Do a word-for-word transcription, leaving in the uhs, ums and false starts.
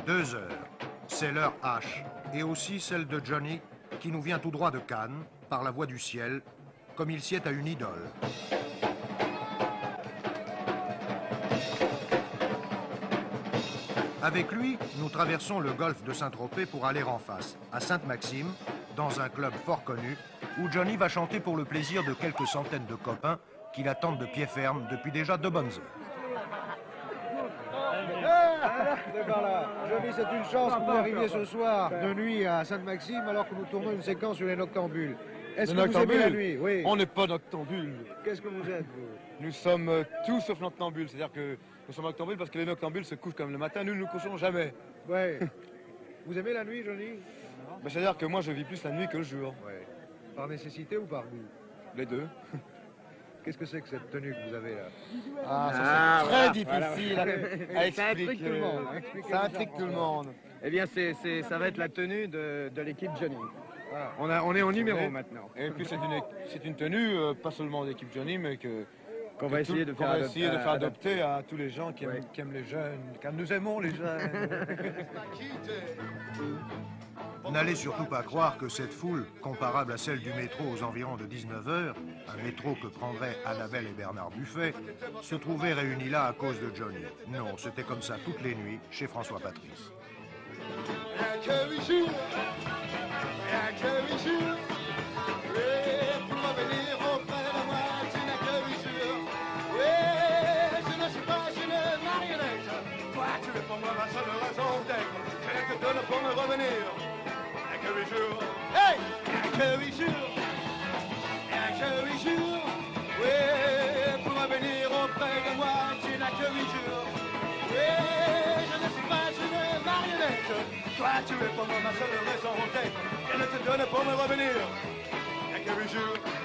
Deux heures. C'est l'heure H. Et aussi celle de Johnny, qui nous vient tout droit de Cannes, par la voie du ciel, comme il sied à une idole. Avec lui, nous traversons le golfe de Saint-Tropez pour aller en face, à Sainte-Maxime, dans un club fort connu, où Johnny va chanter pour le plaisir de quelques centaines de copains qui l'attendent de pied ferme depuis déjà de bonnes heures. C'est par là. Johnny, c'est une chance que vous arriviez ce soir de nuit à Sainte-Maxime alors que nous tournons une séquence sur les noctambules. Est-ce que vous aimez la nuit? Oui. On n'est pas noctambules. Qu'est-ce que vous êtes, vous? Nous sommes euh, tout sauf noctambules. C'est-à-dire que nous sommes noctambules parce que les noctambules se couchent comme le matin. Nous ne nous couchons jamais. Oui. Vous aimez la nuit, Johnny? Ben, c'est-à-dire que moi, je vis plus la nuit que le jour. Oui. Par nécessité ou par goût? Les deux. Qu'est-ce que c'est que cette tenue que vous avez là? Ah, ça Ah, c'est voilà, très difficile voilà. à, à expliquer. Ça intrigue tout le monde. Ça intrigue tout le monde. Eh bien, c'est, c'est, ça va être la tenue de, de l'équipe Johnny. Ah. On, a, on est en numéro Oui. maintenant. Et puis c'est une, c'est une tenue, euh, pas seulement d'équipe Johnny, mais que Qu'on que va tout- essayer de qu'on faire, va essayer de adop- faire à- adopter à tous les gens qui aiment, Ouais. qui aiment les jeunes, car nous aimons les jeunes. N'allez surtout pas croire que cette foule, comparable à celle du métro aux environs de dix-neuf heures, un métro que prendraient Annabelle et Bernard Buffet, se trouvait réunie là à cause de Johnny. Non, c'était comme ça toutes les nuits chez François Patrice. Hey! Que huit jours, rien que huit jours, oui, pour revenir auprès de moi, tu n'as que huit jours. Oui, je ne suis pas une marionnette, toi tu es pour moi ma seule raison d'être, je ne te donne pour me revenir, rien que huit jours.